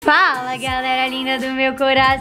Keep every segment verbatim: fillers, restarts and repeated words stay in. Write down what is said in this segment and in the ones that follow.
Fala, galera linda do meu coração!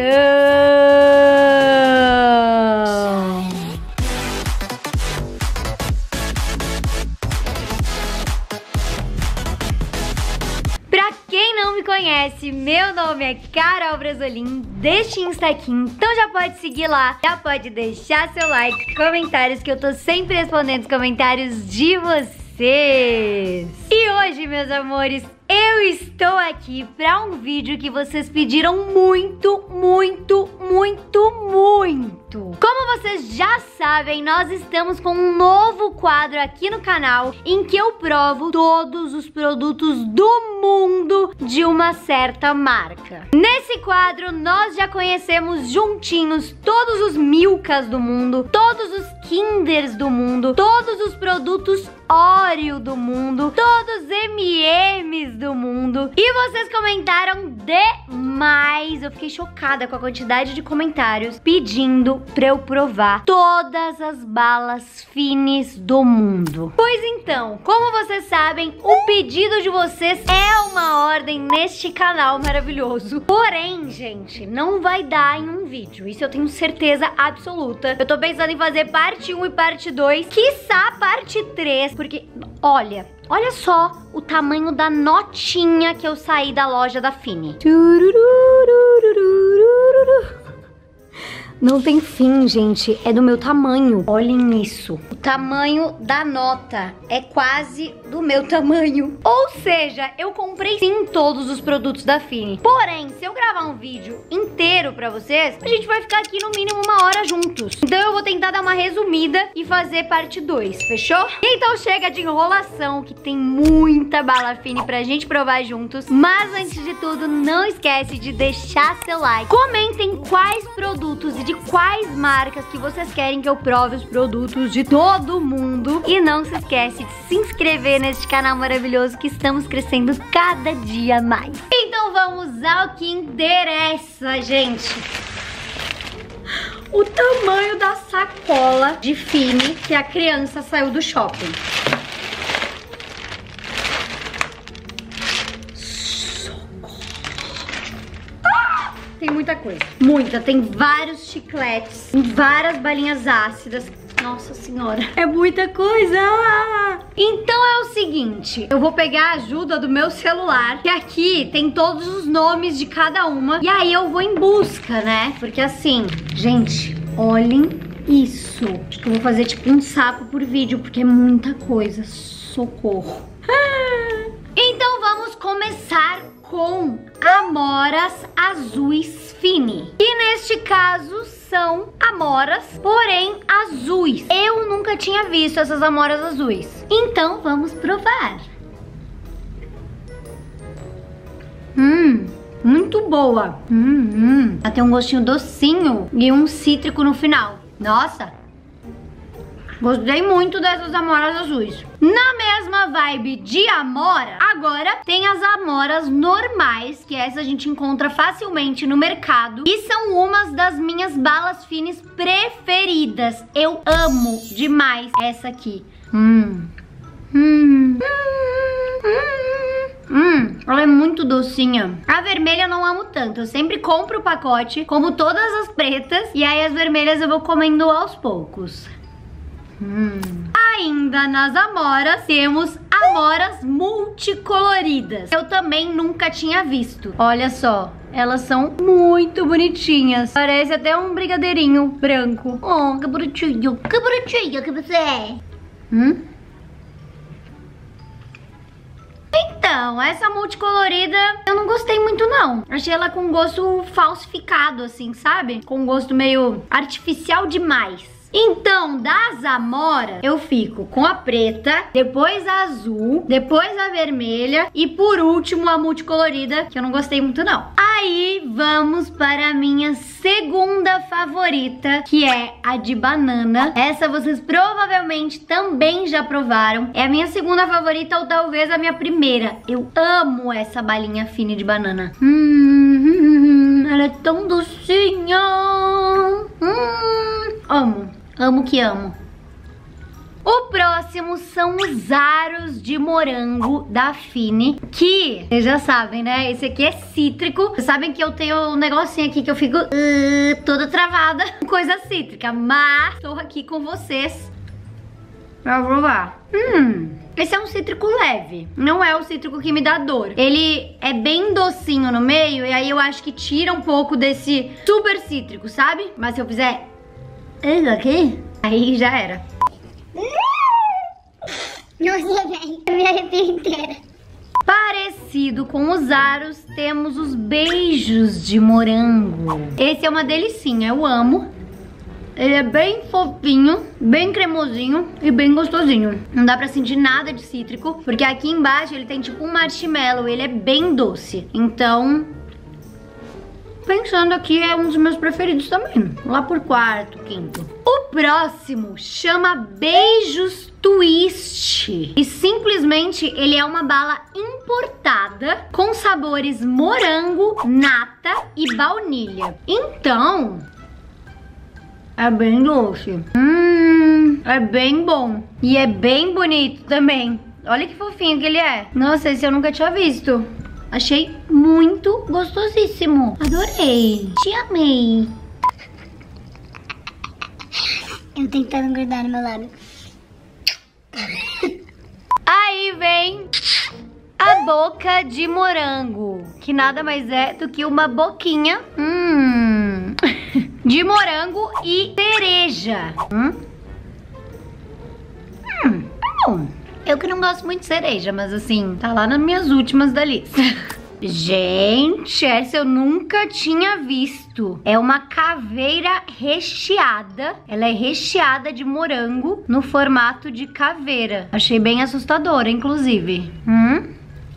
Pra quem não me conhece, meu nome é Carol Brasolim, deste Insta aqui, então já pode seguir lá, já pode deixar seu like, comentários, que eu tô sempre respondendo os comentários de vocês. E hoje, meus amores, eu estou aqui para um vídeo que vocês pediram muito, muito, muito, muito. Como vocês já sabem, nós estamos com um novo quadro aqui no canal em que eu provo todos os produtos do mundo de uma certa marca. Nesse quadro, nós já conhecemos juntinhos todos os Milkas do mundo, todos os Kinders do mundo, todos os produtos Oreo do mundo, todos os M e M's do mundo. E vocês comentaram demais. Eu fiquei chocada com a quantidade de comentários pedindo pra eu provar todas as balas Fini's do mundo. Pois então, como vocês sabem, o pedido de vocês é uma ordem neste canal maravilhoso. Porém, gente, não vai dar em um vídeo. Isso eu tenho certeza absoluta. Eu tô pensando em fazer parte um e parte dois, quiçá parte três, porque, olha, olha só o tamanho da notinha que eu saí da loja da Fini. Não tem fim, gente. É do meu tamanho. Olhem isso. O tamanho da nota é quase do meu tamanho. Ou seja, eu comprei sim todos os produtos da Fini. Porém, se eu gravar um vídeo inteiro pra vocês, a gente vai ficar aqui no mínimo uma hora juntos. Então eu vou tentar dar uma resumida e fazer parte dois, fechou? Então chega de enrolação, que tem muita bala Fini pra gente provar juntos. Mas antes de tudo, não esquece de deixar seu like. Comentem quais produtos e de quais marcas que vocês querem que eu prove os produtos de todo mundo. E não se esquece de se inscrever neste canal maravilhoso, que estamos crescendo cada dia mais. Então vamos ao que interessa, gente. O tamanho da sacola de Fini que a criança saiu do shopping. Tem muita coisa, muita, tem vários chicletes, tem várias balinhas ácidas. Nossa senhora, é muita coisa. Então é o seguinte, eu vou pegar a ajuda do meu celular, que aqui tem todos os nomes de cada uma, e aí eu vou em busca, né? Porque assim, gente, olhem isso. Acho que eu vou fazer tipo um saco por vídeo, porque é muita coisa. Socorro. Então vamos começar com amoras azuis Fini. E neste caso são amoras, porém azuis. Eu nunca tinha visto essas amoras azuis. Então vamos provar. Hum, muito boa. Hum, hum. Ela tem um gostinho docinho e um cítrico no final. Nossa, gostei muito dessas amoras azuis. Na mesma vibe de amora, agora tem as amoras normais, que essa a gente encontra facilmente no mercado. E são umas das minhas balas Finis preferidas. Eu amo demais essa aqui. Hum. Hum. Hum. Hum, ela é muito docinha. A vermelha eu não amo tanto. Eu sempre compro o pacote, como todas as pretas, e aí as vermelhas eu vou comendo aos poucos. Hum. Ainda nas amoras, temos amoras multicoloridas. Eu também nunca tinha visto. Olha só, elas são muito bonitinhas. Parece até um brigadeirinho branco. Oh, que bonitinho. Que bonitinho que você é. Hum? Então, essa multicolorida eu não gostei muito não. Achei ela com gosto falsificado assim, sabe? Com gosto meio artificial demais. Então, das amoras, eu fico com a preta, depois a azul, depois a vermelha e por último a multicolorida, que eu não gostei muito não. Aí, vamos para a minha segunda favorita, que é a de banana. Essa vocês provavelmente também já provaram. É a minha segunda favorita ou talvez a minha primeira. Eu amo essa balinha Fini de banana. Hum, hum, hum, ela é tão docinha. Hum, amo. Amo que amo. O próximo são os aros de morango da Fini, que vocês já sabem, né? Esse aqui é cítrico. Vocês sabem que eu tenho um negocinho aqui que eu fico uh, toda travada com coisa cítrica, mas estou aqui com vocês pra provar. Hum, esse é um cítrico leve, não é o cítrico que me dá dor. Ele é bem docinho no meio e aí eu acho que tira um pouco desse super cítrico, sabe? Mas se eu fizer isso aqui, aí já era. Nossa, velho, eu me arrepio inteira. Parecido com os aros, temos os beijos de morango. Esse é uma delicinha, eu amo. Ele é bem fofinho, bem cremosinho e bem gostosinho. Não dá pra sentir nada de cítrico, porque aqui embaixo ele tem tipo um marshmallow, ele é bem doce. Então, pensando aqui, é um dos meus preferidos também. Lá por quarto, quinto. O próximo chama Beijos Twist. E simplesmente ele é uma bala importada com sabores morango, nata e baunilha. Então, é bem doce. Hum, é bem bom. E é bem bonito também. Olha que fofinho que ele é. Nossa, esse eu nunca tinha visto. Achei muito gostosíssimo. Adorei. Te amei. Eu tentando grudar no meu lábio. Aí vem a boca de morango, que nada mais é do que uma boquinha hum, de morango e cereja. Hum? Hum, tá bom. Eu que não gosto muito de cereja, mas assim, tá lá nas minhas últimas da lista. Gente, essa eu nunca tinha visto. É uma caveira recheada. Ela é recheada de morango no formato de caveira. Achei bem assustadora, inclusive. Hum?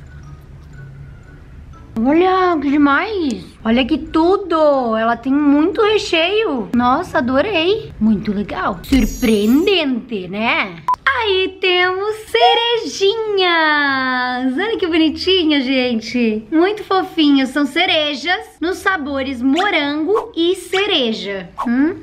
Olha, que demais. Olha que tudo. Ela tem muito recheio. Nossa, adorei. Muito legal. Surpreendente, né? Aí temos cerejinhas. Olha que bonitinha, gente. Muito fofinhas. São cerejas nos sabores morango e cereja. Hum?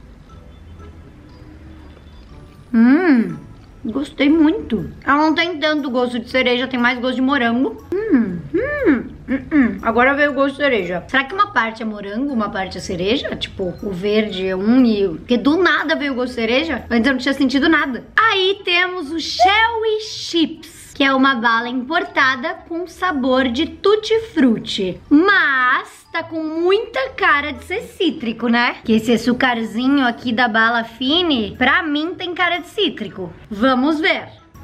Hum, gostei muito. Ela não tem tanto gosto de cereja, tem mais gosto de morango. Hum, hum, hum, hum. Agora veio o gosto de cereja. Será que uma parte é morango, uma parte é cereja? Tipo, o verde é um e... Porque do nada veio o gosto de cereja. Antes eu não tinha sentido nada. Aí temos o Chewy Chips, que é uma bala importada com sabor de tutti-frutti. Mas tá com muita cara de ser cítrico, né? Que esse açucarzinho aqui da bala Fini, pra mim tem cara de cítrico. Vamos ver.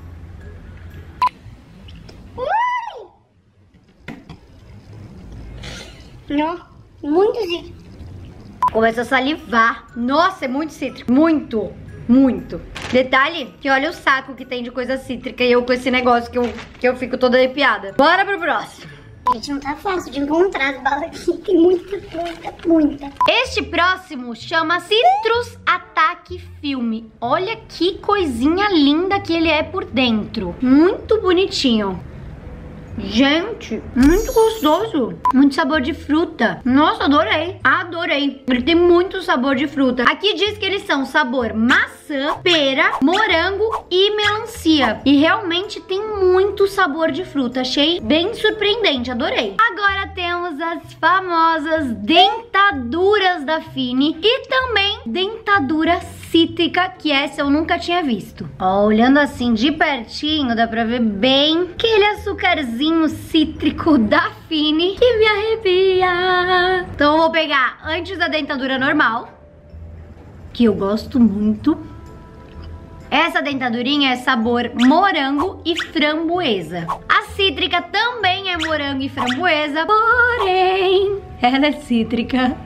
Não, muito cítrico. Começa a salivar. Nossa, é muito cítrico. Muito, muito. Detalhe que olha o saco que tem de coisa cítrica e eu com esse negócio que eu, que eu fico toda arrepiada. Bora pro próximo. Gente, não tá fácil de encontrar as balas aqui. Tem muita, muita, muita. Este próximo chama Citrus Attack Filme. Olha que coisinha linda que ele é por dentro. Muito bonitinho. Gente, muito gostoso. Muito sabor de fruta. Nossa, adorei. Adorei. Ele tem muito sabor de fruta. Aqui diz que eles são sabor maçã, pera, morango e melancia. E realmente tem muito sabor de fruta. Achei bem surpreendente. Adorei. Agora temos as famosas dentaduras da Fini. E também dentadura cítrica, que essa eu nunca tinha visto. Ó, olhando assim de pertinho, dá pra ver bem aquele açucarzinho cítrico da Fini que me arrepia. Então eu vou pegar antes da dentadura normal, que eu gosto muito. Essa dentadurinha é sabor morango e framboesa. A cítrica também é morango e framboesa, porém ela é cítrica.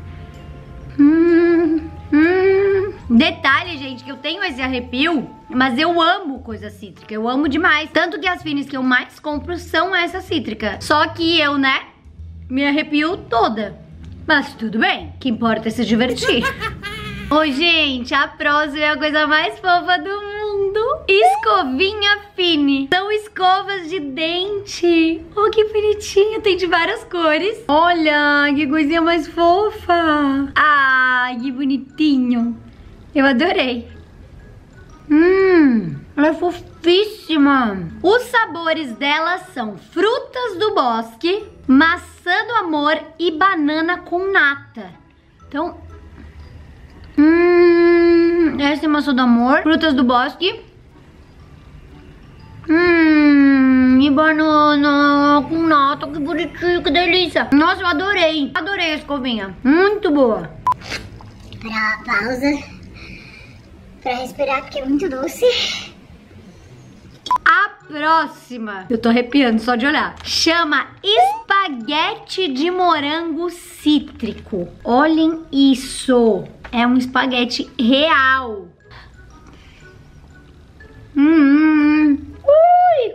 Hum, hum. Detalhe, gente, que eu tenho esse arrepio, mas eu amo coisa cítrica, eu amo demais. Tanto que as Finis que eu mais compro são essa cítrica. Só que eu, né, me arrepio toda. Mas tudo bem, o que importa é se divertir. Ô, gente, a próxima é a coisa mais fofa do mundo. Escovinha Fini. São escovas de dente. Oh, que bonitinho. Tem de várias cores. Olha, que coisinha mais fofa. Ai, que bonitinho. Eu adorei. Hum, ela é fofíssima. Os sabores dela são frutas do bosque, maçã do amor e banana com nata. Então, hum, essa é maçã do amor, frutas do bosque. Hum, e banana com nata, que bonitinho, que delícia. Nossa, eu adorei, adorei a escovinha, muito boa. Para a pausa, para respirar, porque é muito doce. A próxima, eu tô arrepiando só de olhar, chama espaguete de morango cítrico. Olhem isso, é um espaguete real. Hum, ui.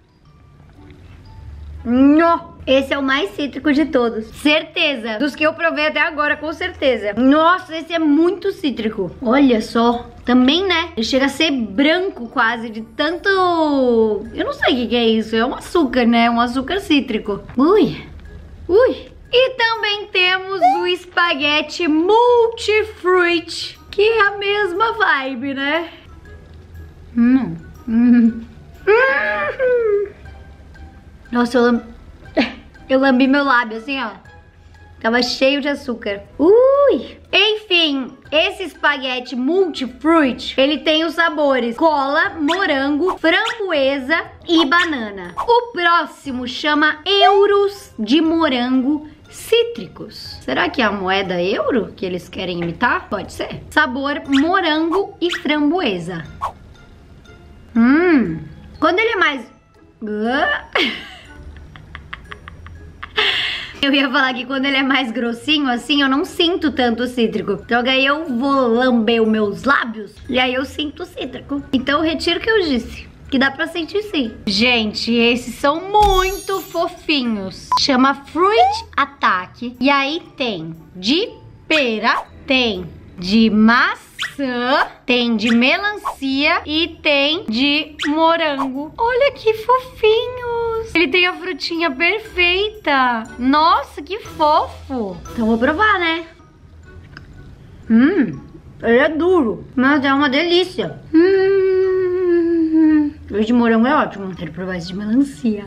No. Esse é o mais cítrico de todos. Certeza. Dos que eu provei até agora, com certeza. Nossa, esse é muito cítrico. Olha só. Também, né? Ele chega a ser branco quase, de tanto... Eu não sei o que, que é isso. É um açúcar, né? Um açúcar cítrico. Ui. Ui. E também temos o espaguete multifruit, que é a mesma vibe, né? Hum. Hum. Hum. Nossa, eu lambi... eu lambi meu lábio assim, ó. Tava cheio de açúcar. Ui! Enfim, esse espaguete multifruit, ele tem os sabores cola, morango, framboesa e banana. O próximo chama euros de morango cítricos. Será que é a moeda euro que eles querem imitar? Pode ser. Sabor morango e framboesa. Hum, quando ele é mais... Eu ia falar que quando ele é mais grossinho assim, eu não sinto tanto cítrico. Então aí eu vou lamber os meus lábios e aí eu sinto cítrico. Então eu retiro o que eu disse, que dá pra sentir sim. Gente, esses são muito fofinhos. Chama Fruit Attack. E aí tem de pera, tem de maçã, tem de melancia e tem de morango. Olha que fofinhos. Ele tem a frutinha perfeita. Nossa, que fofo. Então vou provar, né? Hum, ele é duro, mas é uma delícia. Hum, esse de morango é ótimo. Quero provar esse de melancia.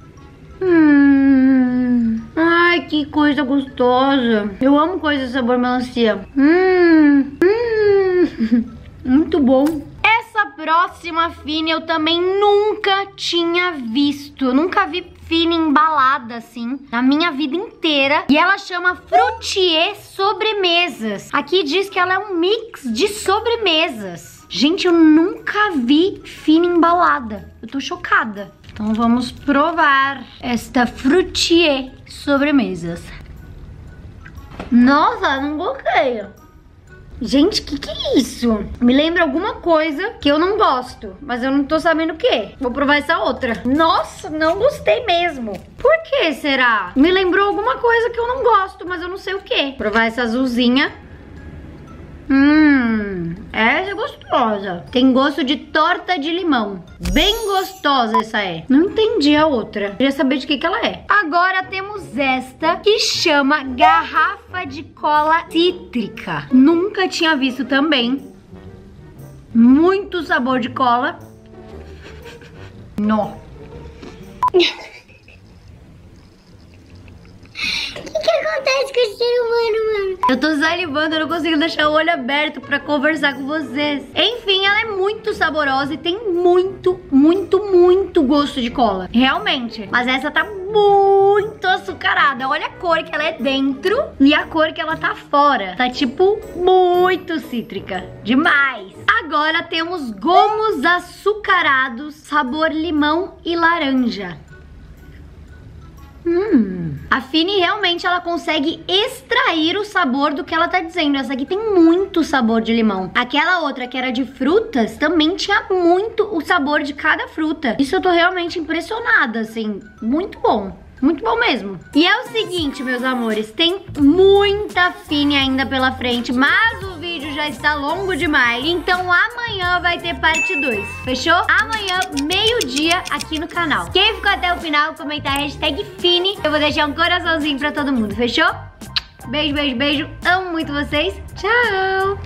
Hum, ai, que coisa gostosa. Eu amo coisa de sabor melancia. Hum, hum, muito bom. Essa próxima Fini eu também nunca tinha visto. Eu nunca vi Fini embalada assim na minha vida inteira. E ela chama Fruitier Sobremesas. Aqui diz que ela é um mix de sobremesas. Gente, eu nunca vi Fini embalada. Eu tô chocada. Então vamos provar esta Fruitier Sobremesas. Nossa, não gostei. Gente, que que é isso? Me lembra alguma coisa que eu não gosto, mas eu não tô sabendo o que. Vou provar essa outra. Nossa, não gostei mesmo. Por que será? Me lembrou alguma coisa que eu não gosto, mas eu não sei o que. Vou provar essa azulzinha. Hum, essa é gostosa. Tem gosto de torta de limão. Bem gostosa essa é. Não entendi a outra. Queria saber de que que ela é. Agora temos esta que chama garrafa de cola cítrica. Nunca tinha visto também. Muito sabor de cola. Nó. O que acontece com esse ser humano, mano? Eu tô salivando, eu não consigo deixar o olho aberto pra conversar com vocês. Enfim, ela é muito saborosa e tem muito, muito, muito gosto de cola. Realmente. Mas essa tá muito açucarada. Olha a cor que ela é dentro e a cor que ela tá fora. Tá tipo muito cítrica. Demais. Agora temos gomos açucarados, sabor limão e laranja. Hum, a Fini realmente ela consegue extrair o sabor do que ela tá dizendo. Essa aqui tem muito sabor de limão. Aquela outra que era de frutas também tinha muito o sabor de cada fruta. Isso eu tô realmente impressionada, assim, muito bom. Muito bom mesmo. E é o seguinte, meus amores, tem muita Fini ainda pela frente, mas o vídeo já está longo demais. Então amanhã vai ter parte dois, fechou? Amanhã, meio-dia, aqui no canal. Quem ficou até o final, comentar a hashtag Fini. Eu vou deixar um coraçãozinho pra todo mundo, fechou? Beijo, beijo, beijo. Amo muito vocês. Tchau!